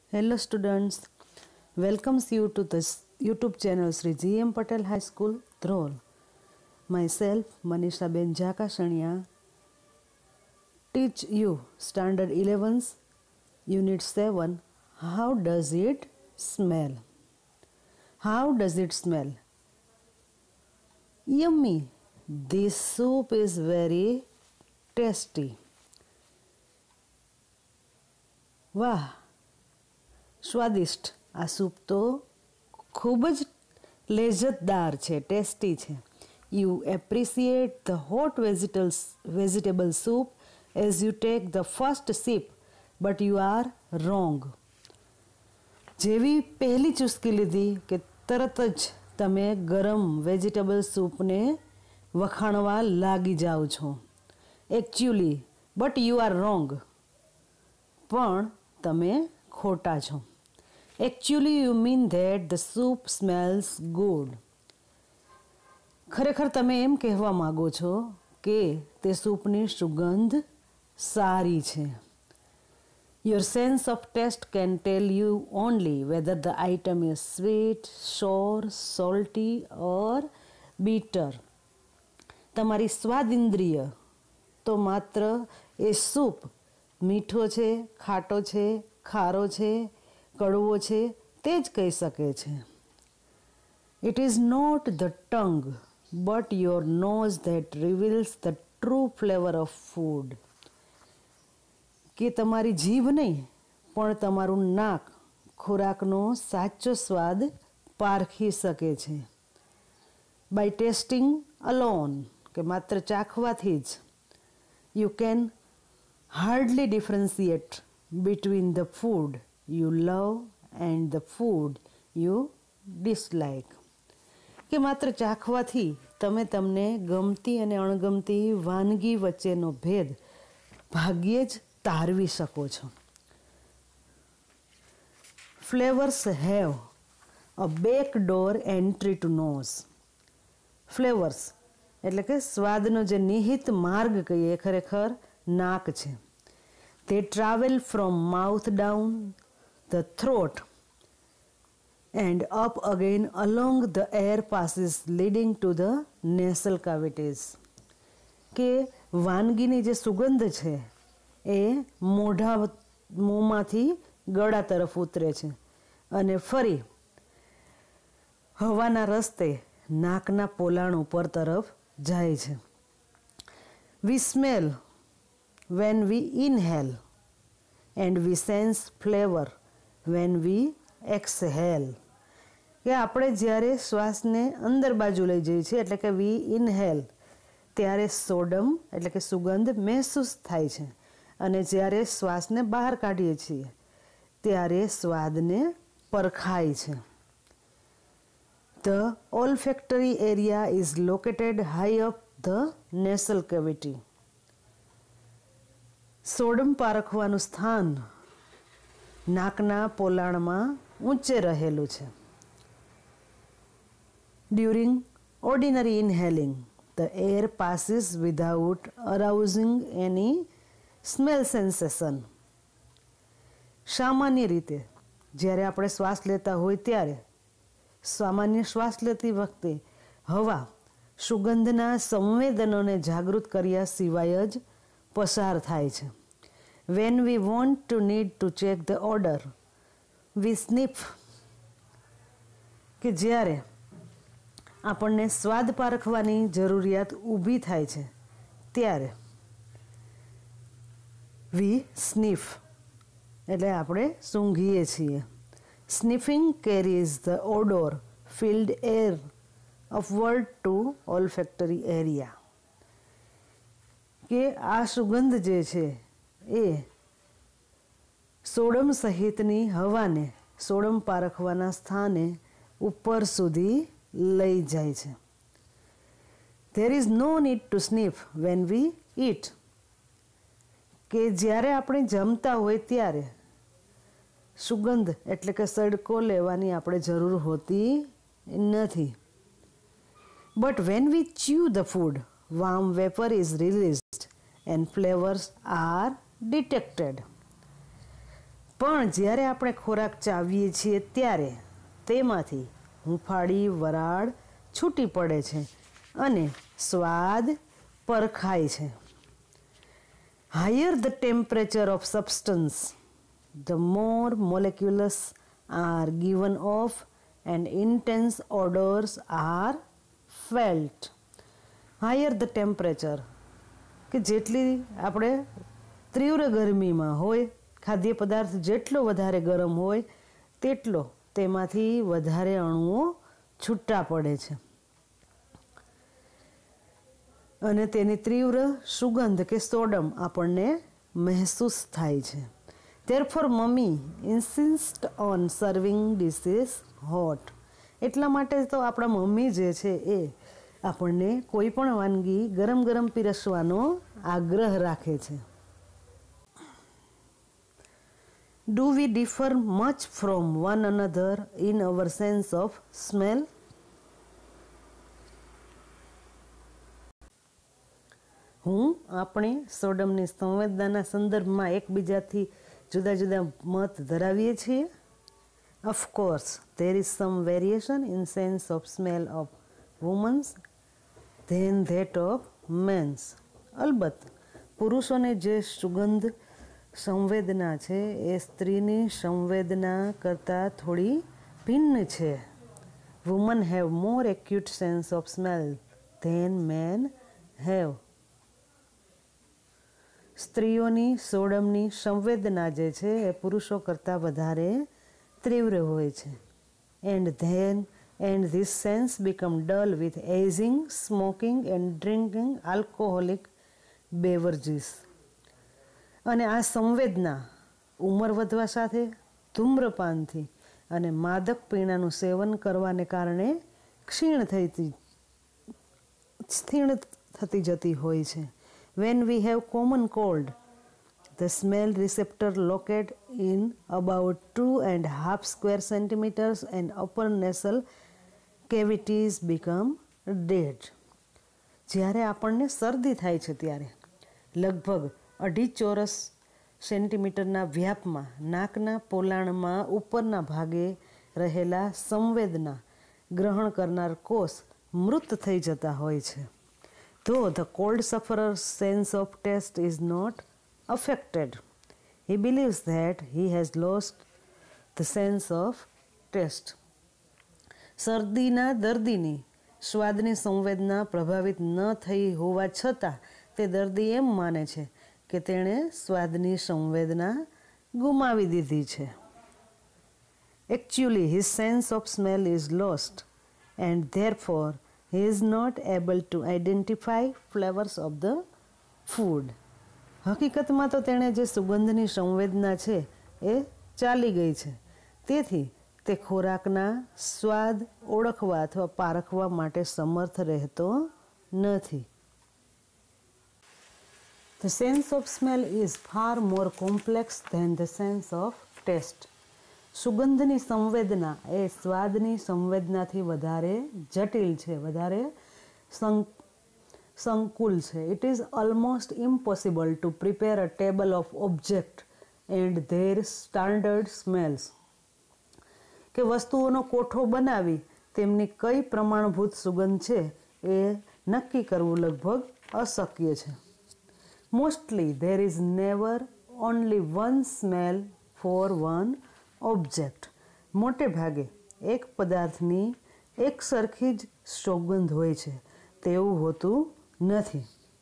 Hello students, welcomes you to this YouTube channel Sri G.M. Patel High School, Dhrol. Myself, Manisha Ben Jakashania, teach you Standard 11's Unit 7, How does it smell? How does it smell? Yummy! This soup is very tasty. વાહ, સ્વાદિષ્ટ! આ soup તો ખૂબ જ લેજતદાર છે, tasty છે. You appreciate the hot vegetable soup as you take the first sip, but you are wrong. જેવી પહેલી ચુસ્કી લીધી કે તરત જ તમે ગરમ વેજીટેબલ સૂપને વખાણવા લાગી જાઓ છો. Actually, but you are wrong. પણ તમે ખોટા છો. Actually you mean that the soup smells good. ખરેખર તમે એમ કહેવા માગો છો કે તે સૂપની સુગંધ સારી છે. Your sense of taste can tell you only whether the item is sweet, sour, salty or bitter. તમારી સ્વાદ ઇન્દ્રિય તો માત્ર એ સૂપ મીઠો છે, ખાટો છે, ખારો છે, કડવો છે તે જ કહી શકે છે. It is not the tongue but your nose that reveals the true flavor of food. કે તમારી જીભ નહીં પણ તમારું નાક ખોરાકનો સાચો સ્વાદ પારખી શકે છે. By tasting alone, કે માત્ર ચાખવાથી જ you can hardly differentiate between the food you love and the food you dislike. કે માત્ર ચાખવાથી તમે તમને ગમતી અને અણગમતી વાનગી વચ્ચેનો ભેદ ભાગ્યે જ તારવી શકો છો. Flavors have a backdoor entry to nose. Flavors એટલે કે સ્વાદનો જે નિહિત માર્ગ કહીએ ખરેખર નાક છે. They travel from mouth down the throat and up again along the air passes leading to the nasal cavities. કે વાનગીની જે સુગંધ છે એ મોંમાંથી ગળા તરફ ઉતરે છે અને ફરી હવાના રસ્તે નાકના પોલાણ ઉપર તરફ જાય છે. We smell when we inhale and we sense flavor when we exhale. કે આપણે જ્યારે શ્વાસને અંદર બાજુ લઈ જઈએ છીએ એટલે કે we inhale ત્યારે સોડમ એટલે કે સુગંધ મહેસૂસ થાય છે અને જ્યારે શ્વાસને બહાર કાઢીએ છીએ ત્યારે સ્વાદને પરખાય છે. The olfactory area is located high up the nasal cavity. સોડમ પારખવાનું સ્થાન નાકના પોલાણમાં ઊંચે રહેલું છે. During ordinary inhaling, the air passes without arousing any smell sensation. સામાન્ય રીતે જ્યારે આપણે શ્વાસ લેતા હોય ત્યારે સામાન્ય શ્વાસ લેતી વખતે હવા સુગંધના સંવેદનોને જાગૃત કર્યા સિવાય જ પસાર થાય છે. When we want to need to check the odor, we sniff. કે જ્યારે આપણને સ્વાદ પારખવાની જરૂરિયાત ઊભી થાય છે ત્યારે we sniff એટલે આપણે સૂંઘીએ છીએ. Sniffing carries the odor filled air upward to olfactory area. કે આ સુગંધ જે છે એ સોડમ સહિતની હવાને સોડમ પારખવાના સ્થાને ઉપર સુધી લઈ જાય છે. There is no need to sniff when we eat. કે જ્યારે આપણે જમતા હોય ત્યારે સુગંધ એટલે કે સડકો લેવાની આપણે જરૂર હોતી નથી. But when we chew the food, warm vapor is released and flavors are detected. પણ જ્યારે આપણે ખોરાક ચાવીએ છીએ ત્યારે તેમાંથી હૂંફાળી વરાળ છૂટી પડે છે અને સ્વાદ પરખાય છે. Higher the temperature of substance, the more molecules are given off and intense odors are felt. Higher the temperature, કે જેટલી આપણે તીવ્ર ગરમીમાં હોય, ખાદ્ય પદાર્થ જેટલો વધારે ગરમ હોય તેટલો તેમાંથી વધારે અણુઓ છૂટા પડે છે અને તેની તીવ્ર સુગંધ કે સોડમ આપણને મહેસૂસ થાય છે. Therefore, mummy insist on serving dishes hot. એટલા માટે તો આપણા મમ્મી જે છે એ આપણને કોઈ પણ વાનગી ગરમ ગરમ પીરસવાનો આગ્રહ રાખે છે. Do we differ much from one another in our sense of smell? હું આપણે સોડમની સંવેદનાના સંદર્ભમાં એકબીજાથી જુદા જુદા મત ધરાવીએ છીએ. Of course, there is some variation in sense of smell of women's than that of men's. અલબત્ત પુરુષોને જે સુગંધ સંવેદના છે એ સ્ત્રીની સંવેદના કરતાં થોડી ભિન્ન છે. Women have more acute sense of smell than men have. સ્ત્રીઓની સોડમની સંવેદના જે છે એ પુરુષો કરતાં વધારે તીવ્ર હોય છે. And this sense become dull with aging, smoking and drinking alcoholic beverages. અને આ સંવેદના ઉંમર વધવા સાથે ધૂમ્રપાનથી અને માદક પીણાનું સેવન કરવાને કારણે ક્ષીણ થતી જતી હોય છે. When we have common cold, the smell receptor located in about 2.5 square centimeters and upper nasal cavities become dead. જ્યારે આપણને શરદી થાય છે ત્યારે લગભગ 2.5 ચોરસ સેન્ટીમીટરના વ્યાપમાં નાકના પોલાણમાં ઉપરના ભાગે રહેલા સંવેદના ગ્રહણ કરનાર કોષ મૃત થઈ જતા હોય છે. Though the cold sufferer's sense of taste is not affected, he believes that he has lost the sense of taste. શરદીના દર્દીની સ્વાદની સંવેદના પ્રભાવિત ન થઈ હોવા છતાં તે દર્દી એમ માને છે કે તેણે સ્વાદની સંવેદના ગુમાવી દીધી છે. Actually, his sense of smell is lost and therefore he is not able to identify flavors of the food. હકીકતમાં તો તેણે જે સુગંધની સંવેદના છે એ ચાલી ગઈ છે, તેથી તે ખોરાકના સ્વાદ ઓળખવા અથવા પારખવા માટે સમર્થ રહેતો નથી. The sense of smell is far more complex than the sense of taste. સુગંધની સંવેદના એ સ્વાદની સંવેદનાથી વધારે જટિલ છે, વધારે સંકુલ છે. It is almost impossible to prepare a table of objects and their standard smells. કે વસ્તુઓનો કોઠો બનાવી તેમની કઈ પ્રમાણભૂત સુગંધ છે એ નક્કી કરવું લગભગ અશક્ય છે. Mostly there is never only one smell for one object. મોટે ભાગે એક પદાર્થની એક સરખી જ સુગંધ હોય છે તેવું હોતું નથી.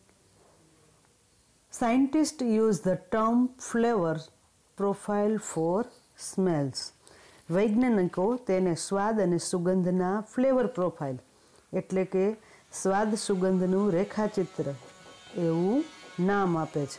Scientists use the term flavor profile for smells. વૈજ્ઞાનિકો તેને સ્વાદ અને સુગંધના ફ્લેવર પ્રોફાઇલ એટલે કે સ્વાદ સુગંધનું રેખાચિત્ર એવું નામ આપે છે.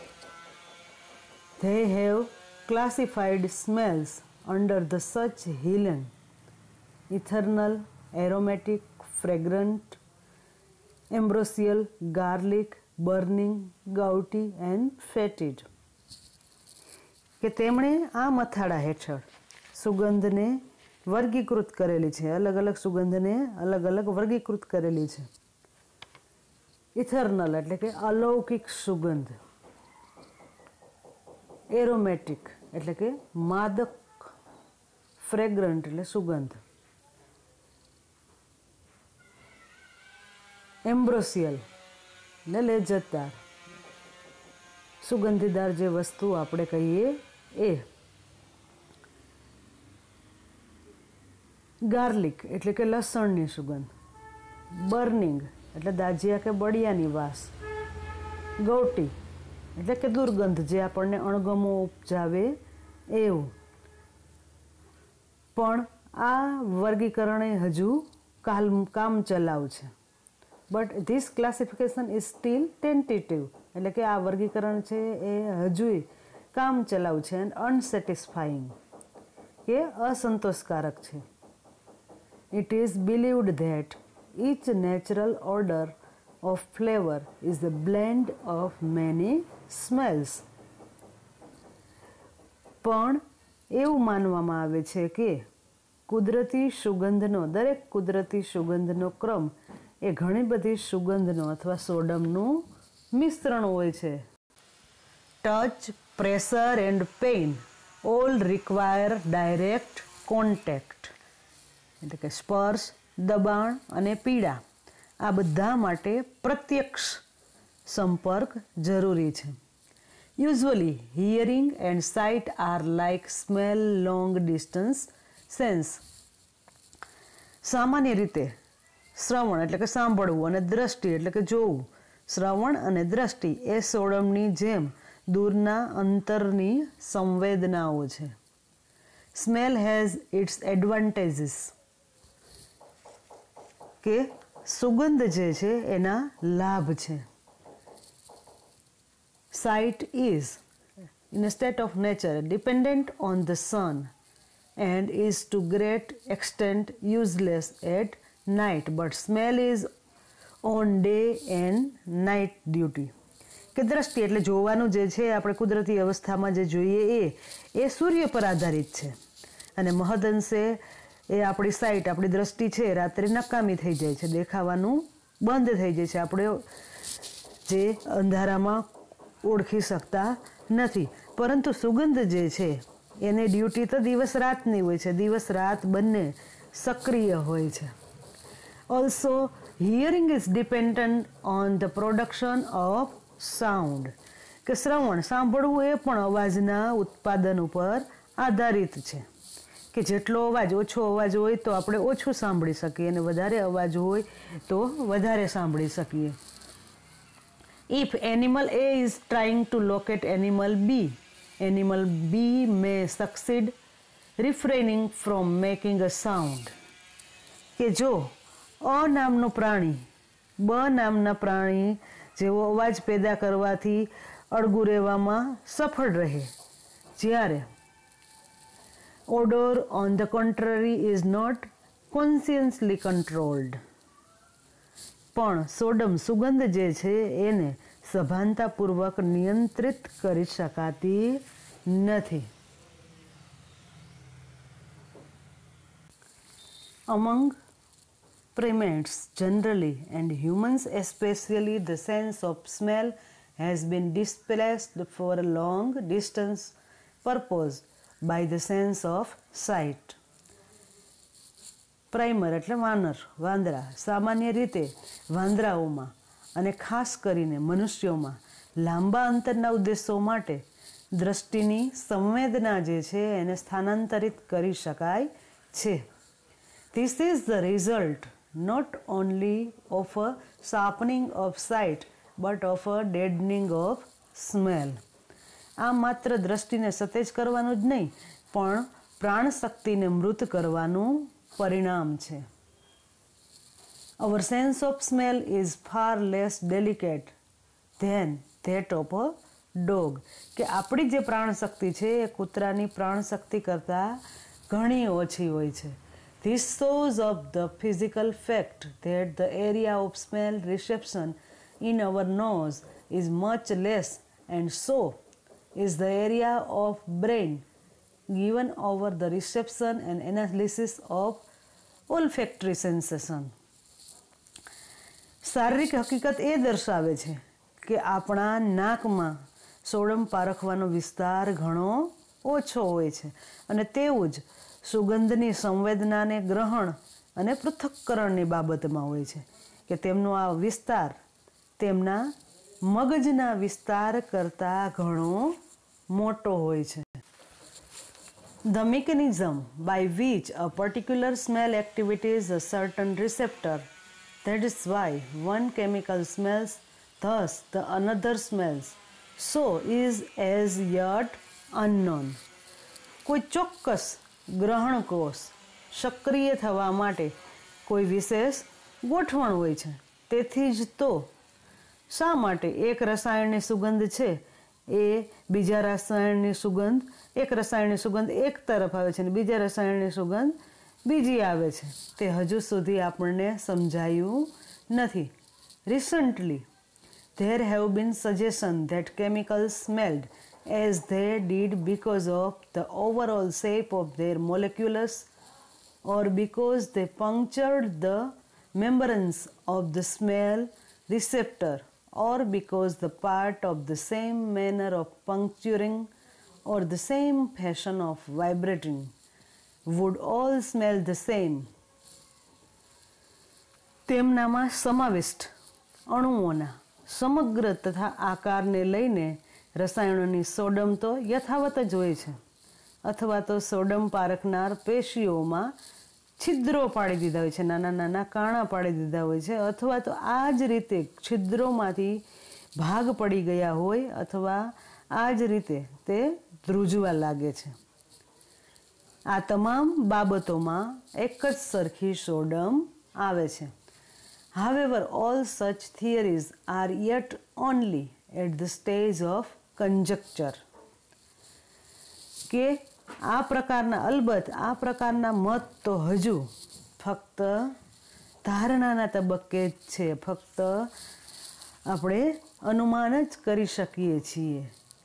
They have classified smells under the such Helen, eternal, aromatic, fragrant, ambrosial, garlic, burning, gouty and fetid. કે તેમણે આ મથાળા હેઠળ સુગંધને વર્ગીકૃત કરેલી છે, અલગ અલગ સુગંધને અલગ અલગ વર્ગીકૃત કરેલી છે. ઇથર્નલ એટલે કે અલૌકિક સુગંધ, એરોમેટિક એટલે કે માદક, ફ્રેગ્રન્ટ એટલે સુગંધ, એમ્બ્રોસિયલ એટલે લેજતદાર, સુગંધીદાર જે વસ્તુ આપણે કહીએ એ. ગાર્લિક એટલે કે લસણની સુગંધ, બર્નિંગ એટલે દાજિયા કે બળિયાની વાસ, ગૌટી એટલે કે દુર્ગંધ જે આપણને અણગમો ઉપજાવે એવું. પણ આ વર્ગીકરણ હજુ કામ ચલાવ છે. But this classification is still tentative એટલે કે આ વર્ગીકરણ છે એ હજુય કામ ચલાવ છે એન્ડ અનસેટિસ્ફાઈંગ કે અસંતોષકારક છે. It is believed that each natural odor of flavor is a blend of many smells. પણ એવું માનવામાં આવે છે કે કુદરતી સુગંધનો દરેક કુદરતી સુગંધનો ક્રમ એ ઘણી બધી સુગંધનો અથવા સોડમનું મિશ્રણ હોય છે. Touch, pressure and pain all require direct contact એટલે કે સ્પર્શ, દબાણ અને પીડા આ બધા માટે પ્રત્યક્ષ સંપર્ક જરૂરી છે. Usually hearing and sight are like smell long distance sense. સામાન્ય રીતે શ્રવણ એટલે કે સાંભળવું અને દ્રષ્ટિ એટલે કે જોવું, શ્રવણ અને દ્રષ્ટિ એ સોડમની જેમ દૂરના અંતરની સંવેદનાઓ છે. સ્મેલ હેઝ ઇટ્સ એડવાન્ટેજીસ કે સુગંધ જે છે એના લાભ છે. Sight is in a state of nature dependent on the sun and is to great extent useless at night, but smell is on day and night duty. કે દ્રષ્ટિ એટલે જોવાનું જે છે આપણે કુદરતી અવસ્થામાં જે જોઈએ એ સૂર્ય પર આધારિત છે અને મહદઅંશે એ આપણી સાઇટ, આપણી દ્રષ્ટિ છે રાત્રે નકામી થઈ જાય છે, દેખાવાનું બંધ થઈ જાય છે, આપણે જે અંધારામાં ઓળખી શકતા નથી. પરંતુ સુગંધ જે છે એની ડ્યુટી તો દિવસ રાતની હોય છે, દિવસ રાત બંને સક્રિય હોય છે. Also hearing is dependent on the production of sound કે શ્રવણ, સાંભળવું એ પણ અવાજના ઉત્પાદન ઉપર આધારિત છે કે જેટલો અવાજ, ઓછો અવાજ હોય તો આપણે ઓછું સાંભળી શકીએ અને વધારે અવાજ હોય તો વધારે સાંભળી શકીએ. If animal A is trying to locate animal B, animal B may succeed refraining from making a sound. કે જો અ નામનું પ્રાણી બ નામના પ્રાણી જેવો અવાજ પેદા કરવાથી અળગું રહેવામાં સફળ રહે, જ્યારે odor on the contrary is not consciously controlled. પણ સોડમ સુગંધ જે છે એને સભાનતાપૂર્વક નિયંત્રિત કરી શકાતી નથી. Among primates generally and humans especially, the sense of smell has been displaced for a long distance purpose by the sense of sight. Primate એટલે વાંદરા. સામાન્ય રીતે વાંદરાઓમાં અને ખાસ કરીને મનુષ્યોમાં લાંબા અંતરના ઉદ્દેશો માટે દ્રષ્ટિની સંવેદના જે છે એને સ્થાનાંતરિત કરી શકાય છે. This is the result not only of a sharpening of sight but of a deadening of smell. આ માત્ર દ્રષ્ટિને સતેજ કરવાનું જ નહીં પણ પ્રાણ શક્તિને મૃત કરવાનું પરિણામ છે. Our sense of smell is far less delicate than that of a dog. કે આપણી જે પ્રાણ શક્તિ છે એ કૂતરાની પ્રાણ શક્તિ કરતાં ઘણી ઓછી હોય છે. This shows up the physical fact that the area of smell reception in our nose is much less, and so is the area of brain given over the reception and analysis of olfactory sensation. શારીરિક હકીકત એ દર્શાવે છે કે આપણા નાકમાં સોડમ પારખવાનો વિસ્તાર ઘણો ઓછો હોય છે અને તેવું જ સુગંધની સંવેદનાને ગ્રહણ અને પૃથક્કરણની બાબતમાં હોય છે કે તેમનો આ વિસ્તાર તેમના મગજના વિસ્તાર કરતાં ઘણો મોટો હોય છે. The mechanism by which a particular smell activates a certain receptor, that is why one chemical smells, thus the another smells, so is as yet unknown. કોઈ ચોક્કસ ગ્રહણ કોષ સક્રિય થવા માટે કોઈ વિશેષ ગોઠવણ હોય છે. તેથી જ તો શા માટે એક રસાયણની સુગંધ છે એ બીજા રસાયણની સુગંધ એક રસાયણની સુગંધ એક તરફ આવે છે અને બીજા રસાયણની સુગંધ બીજી આવે છે તે હજુ સુધી આપણને સમજાયું નથી. Recently, there have been suggestions that chemicals smelled as they did because of the overall shape of their molecules or because they punctured the membranes of the smell receptor or because the part of the same manner of puncturing or the same fashion of vibrating would all smell the same. તેમનામાં સમાવિષ્ટ અણુઓના સમગ્ર તથા આકારને લઈને રસાયણોની સોડમ તો યથાવત જ હોય છે અથવા તો સોડમ પારખનાર પેશીઓમાં છિદ્રો પાડી દીધા હોય છે, નાના નાના કાણા પાડી દીધા હોય છે અથવા તો આ જ રીતે છિદ્રોમાંથી ભાગ પડી ગયા હોય અથવા આ જ રીતે તે ધ્રુજવા લાગે છે. આ તમામ બાબતોમાં એક જ સરખી સોડમ આવે છે. However, all such theories are yet only at the stage of conjecture. કે આ પ્રકારના અલબત્ત આ પ્રકારના મત તો હજુ ફક્ત ધારણાના તબક્કે જ છે, ફક્ત આપણે અનુમાન જ કરી શકીએ છીએ.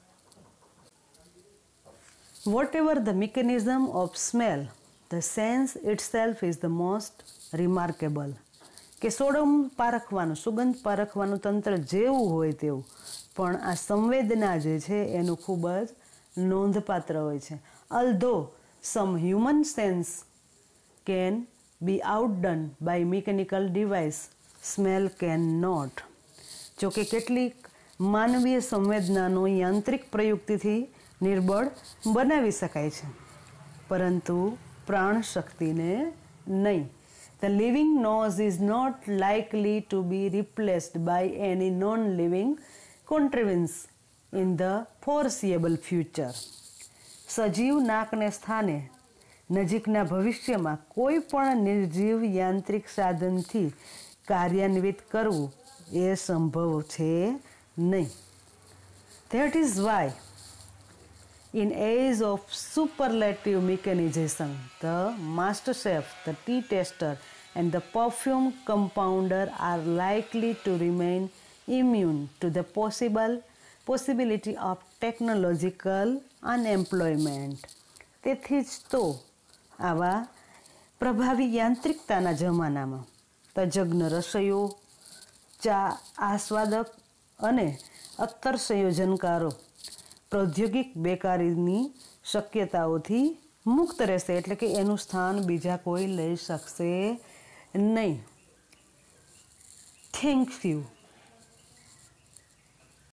Whatever the mechanism of smell, the sense itself is the most remarkable. કે સોડમ પારખવાનું સુગંધ પારખવાનું તંત્ર જેવું હોય તેવું પણ આ સંવેદના જે છે એનું ખૂબ જ નોંધપાત્ર હોય છે. Although some human sense can be outdone by mechanical device, smell cannot. જો કે કેટલીક માનવીય સંવેદનાનો યાંત્રિક પ્રયુક્તિથી નિર્બળ બનાવી શકાય છે પરંતુ પ્રાણ શક્તિને નહીં. The living nose is not likely to be replaced by any non-living contrivance in the foreseeable future. સજીવ નાકને સ્થાને નજીકના ભવિષ્યમાં કોઈ પણ નિર્જીવ યાંત્રિક સાધનથી કાર્યાન્વિત કરવું એ સંભવ છે નહીં. That is why in age of superlative mechanization, the master chef, the tea tester and the perfume compounder are likely to remain immune to the possibility of technological unemployment. તેથી જ તો આવા પ્રભાવી યાંત્રિકતાના જમાનામાં તજજ્ઞ રસોઈઓ, ચા આસ્વાદક અને અત્તર સંયોજનકારો પ્રૌદ્યોગિક બેકારીની શક્યતાઓથી મુક્ત રહેશે, એટલે કે એનું સ્થાન બીજા કોઈ લઈ શકશે નહીં. Thank you.